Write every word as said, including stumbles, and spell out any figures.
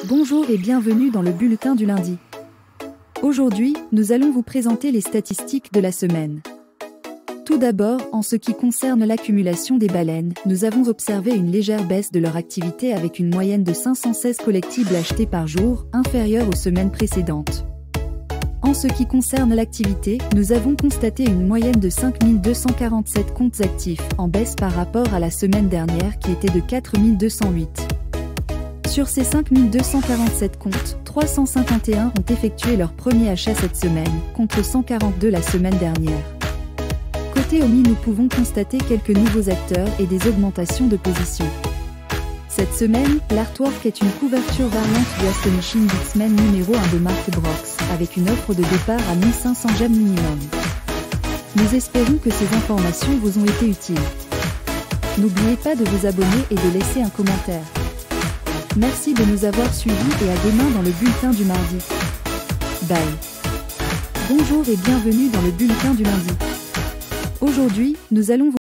Bonjour et bienvenue dans le bulletin du lundi. Aujourd'hui, nous allons vous présenter les statistiques de la semaine. Tout d'abord, en ce qui concerne l'accumulation des baleines, nous avons observé une légère baisse de leur activité avec une moyenne de cinq cent seize collectibles achetés par jour, inférieure aux semaines précédentes. En ce qui concerne l'activité, nous avons constaté une moyenne de cinq mille deux cent quarante-sept comptes actifs, en baisse par rapport à la semaine dernière qui était de quatre mille deux cent huit. Sur ces cinq mille deux cent quarante-sept comptes, trois cent cinquante et un ont effectué leur premier achat cette semaine, contre cent quarante-deux la semaine dernière. Côté O M I, nous pouvons constater quelques nouveaux acteurs et des augmentations de position. Cette semaine, l'Artwork est une couverture variante du Astonishing X-Men numéro un de Mark Brooks, avec une offre de départ à mille cinq cents gemmes minimum. Nous espérons que ces informations vous ont été utiles. N'oubliez pas de vous abonner et de laisser un commentaire. Merci de nous avoir suivis et à demain dans le bulletin du mardi. Bye. Bonjour et bienvenue dans le bulletin du lundi. Aujourd'hui, nous allons vous